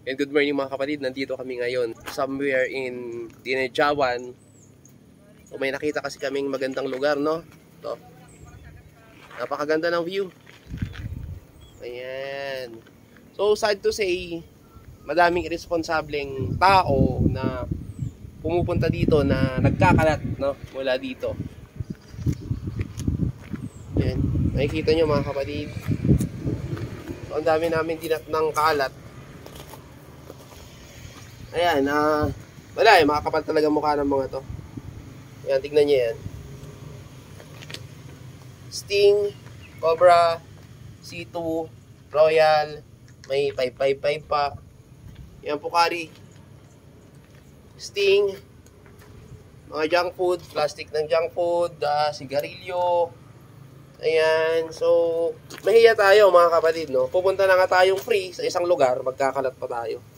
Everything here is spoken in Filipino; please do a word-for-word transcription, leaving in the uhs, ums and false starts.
And good morning mga kapatid, nandito kami ngayon somewhere in Dinejawan. So may nakita kasi kaming magandang lugar, no? Ito. Napakaganda ng view. Ayan. So sad to say, madaming irresponsableng tao na pumupunta dito na nagkakalat, no? Mula dito. Ayan. Makikita nyo mga kapatid. So ang dami namin dinat ng kalat. Ayan, ah, uh, wala eh, makakapal talaga mukha ng mga to. Ayan, tignan nyo yan. Sting, Cobra, C two, Royal, may five five five pa. Ayan, Pocari, Sting, mga junk food, plastic ng junk food, uh, sigarilyo. Ayan, so, mahiya tayo mga kapatid, no? Pupunta na nga tayong free sa isang lugar, magkakalat pa tayo.